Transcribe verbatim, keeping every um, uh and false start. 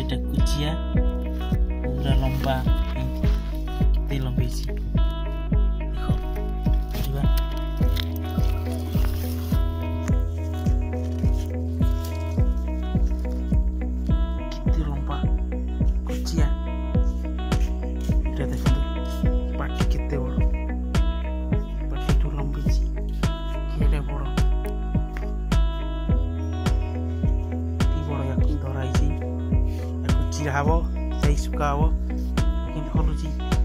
ଏଇଟା କୁଚିଆ ପୁରା ଲମ୍ବା କେତେ ଲମ୍ବେଇଛି ଦେଖ ବୁଝିବା କେତେ ଲମ୍ବା କୁଚିଆ ଏଇଟା ଦେଖନ୍ତୁ ପାଟି କେତେ ବଡ଼ ପାଟିଠୁ ଲମ୍ବେଇଛି କେଡ଼େ ବଡ଼ ଧରା ହେଇଛି ଚିରା ହବ ସେଇ ଶୁକା ହବ କେମିତି ହଲୁଛି।